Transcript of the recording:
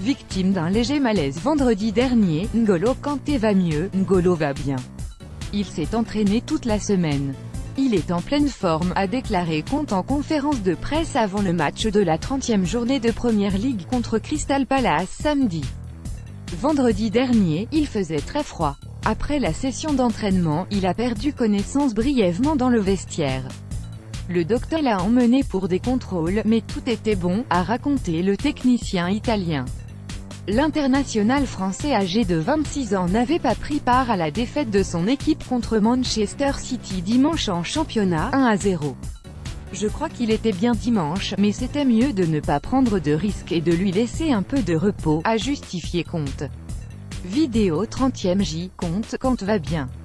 Victime d'un léger malaise vendredi dernier, N'Golo Kanté va mieux, N'Golo va bien. Il s'est entraîné toute la semaine. Il est en pleine forme, a déclaré Conte en conférence de presse avant le match de la 30e journée de Première Ligue contre Crystal Palace samedi. Vendredi dernier, il faisait très froid. Après la session d'entraînement, il a perdu connaissance brièvement dans le vestiaire. Le docteur l'a emmené pour des contrôles, mais tout était bon, a raconté le technicien italien. L'international français âgé de 26 ans n'avait pas pris part à la défaite de son équipe contre Manchester City dimanche en championnat, 1-0. Je crois qu'il était bien dimanche, mais c'était mieux de ne pas prendre de risques et de lui laisser un peu de repos, a justifié Conte. Vidéo 30e J. Conte, quand va bien.